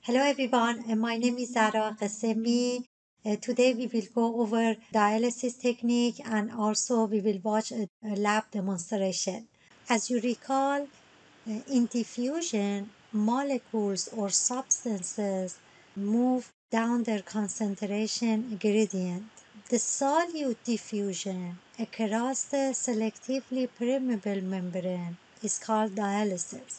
Hello everyone, my name is Zara Qasemi. Today we will go over dialysis technique and also we will watch a lab demonstration. As you recall, in diffusion, molecules or substances move down their concentration gradient. The solute diffusion across the selectively permeable membrane is called dialysis.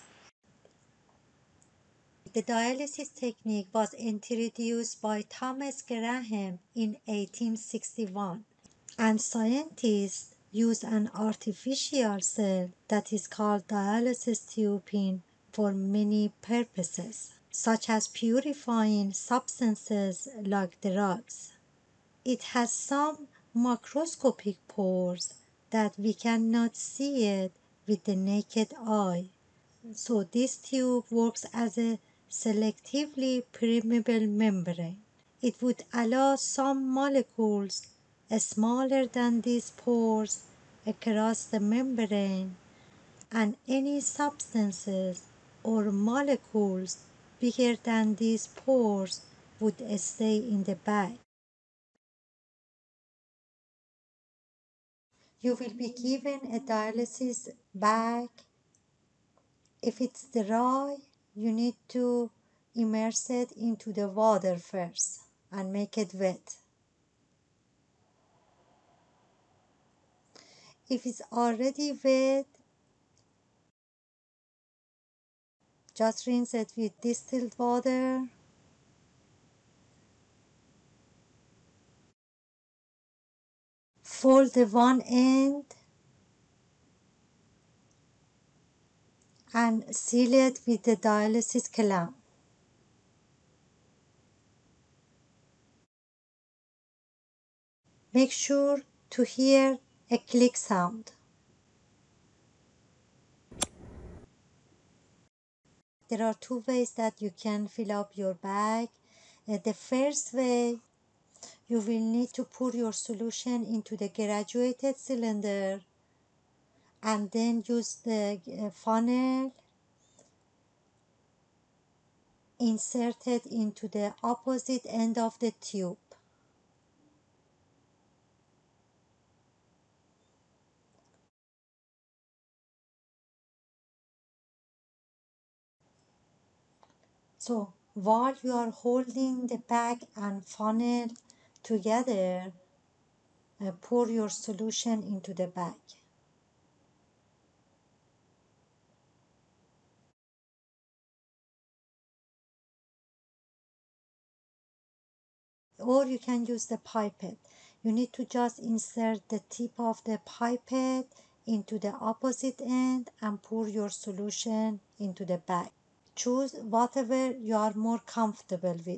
The dialysis technique was introduced by Thomas Graham in 1861, and scientists use an artificial cell that is called dialysis tubing for many purposes, such as purifying substances like drugs. It has some macroscopic pores that we cannot see it with the naked eye. So this tube works as a selectively permeable membrane. It would allow some molecules smaller than these pores across the membrane and any substances or molecules bigger than these pores would stay in the bag. You will be given a dialysis bag. If it's dry, you need to immerse it into the water first and make it wet. If it's already wet, just rinse it with distilled water. Fold the one end and seal it with the dialysis clamp. Make sure to hear a click sound. There are two ways that you can fill up your bag. The first way, you will need to pour your solution into the graduated cylinder and then use the funnel, insert it into the opposite end of the tube. So while you are holding the bag and funnel together, pour your solution into the bag. Or you can use the pipette. You need to just insert the tip of the pipette into the opposite end and pour your solution into the bag. Choose whatever you are more comfortable with.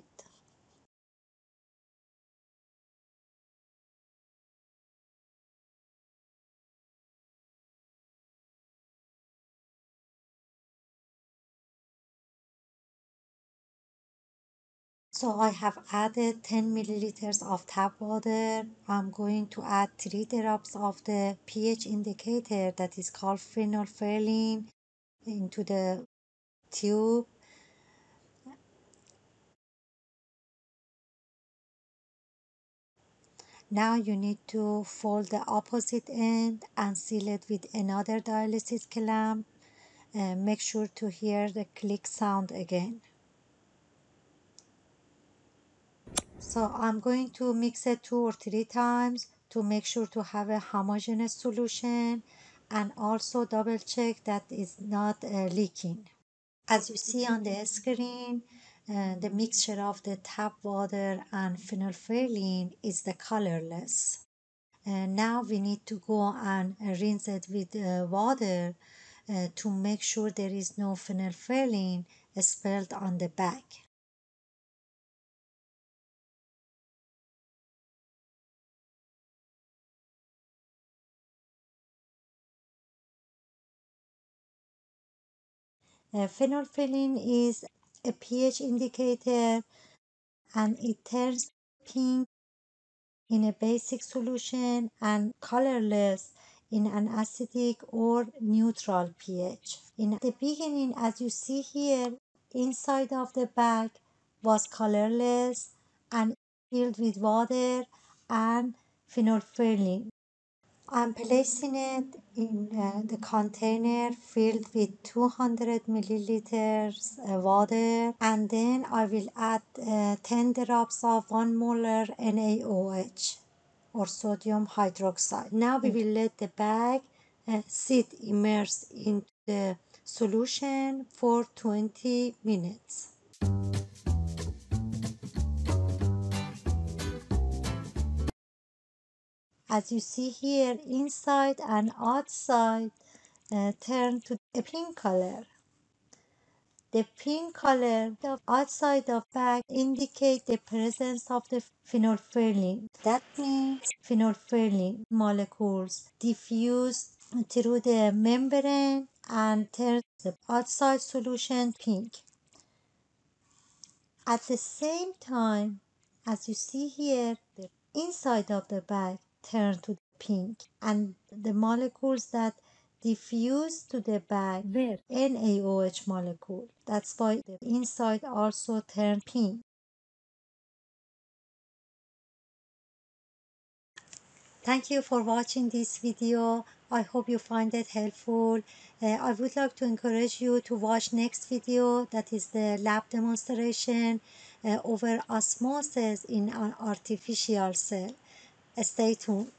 So I have added 10 milliliters of tap water. I'm going to add 3 drops of the pH indicator that is called phenolphthalein into the tube. Now you need to fold the opposite end and seal it with another dialysis clamp. Make sure to hear the click sound again. So I'm going to mix it 2 or 3 times to make sure to have a homogeneous solution and also double check that it's not leaking. As you see on the screen, the mixture of the tap water and phenolphthalein is the colorless. Now we need to go and rinse it with water to make sure there is no phenolphthalein spilled on the bag. Phenolphthalein is a pH indicator and it turns pink in a basic solution and colorless in an acidic or neutral pH. In the beginning, as you see here, inside of the bag was colorless and filled with water and phenolphthalein. I'm placing it in the container filled with 200 milliliters water, and then I will add 10 drops of 1 molar NaOH or sodium hydroxide. Now we will let the bag sit immersed in the solution for 20 minutes. As you see here, inside and outside turn to a pink color. The pink color of outside of bag indicate the presence of the phenolphthalein. That means phenolphthalein molecules diffuse through the membrane and turn the outside solution pink. At the same time, as you see here, the inside of the bag turn to pink, and the molecules that diffuse to the bag were NaOH molecule. That's why the inside also turned pink. Thank you for watching this video. I hope you find it helpful. I would like to encourage you to watch next video, that is the lab demonstration over osmosis in an artificial cell. Stay tuned.